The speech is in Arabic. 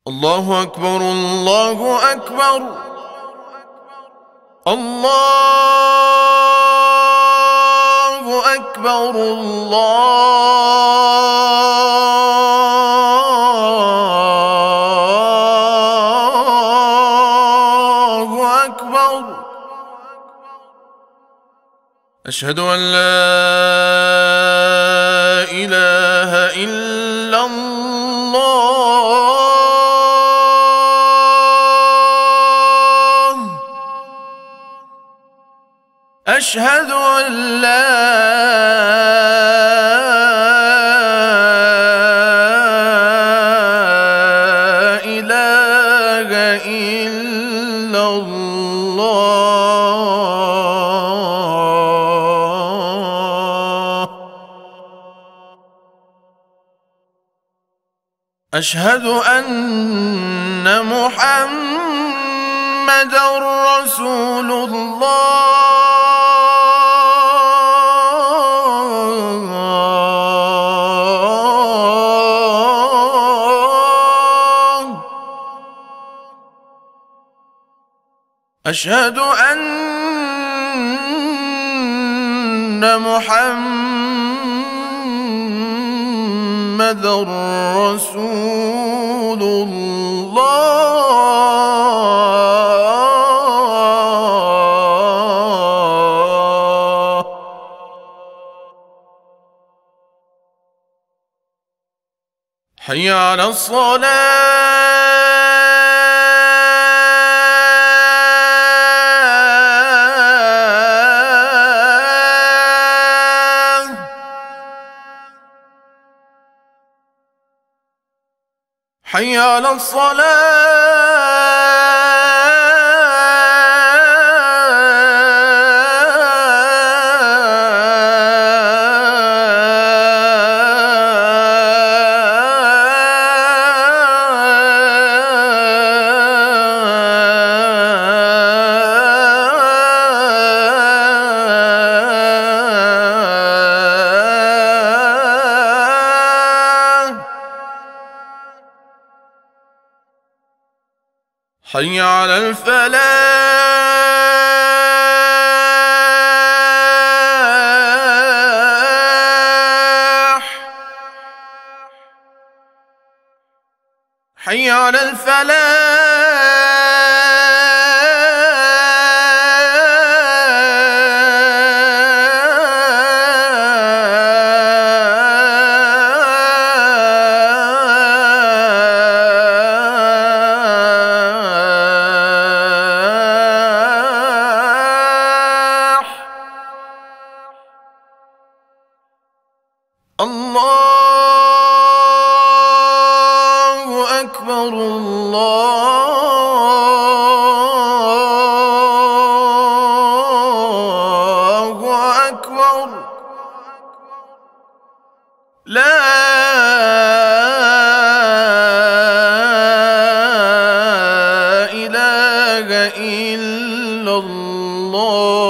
الله أكبر الله أكبر الله أكبر الله أكبر. أشهد أن لا إله إلا الله. أشهد أن لا إله إلا الله. أشهد أن محمدًا رسول الله. أشهد أن محمدًا رسول الله. حي على الصلاة. حي على حي على الفلاح. حي على الفلاح. الله أكبر الله أكبر. لا إله إلا الله.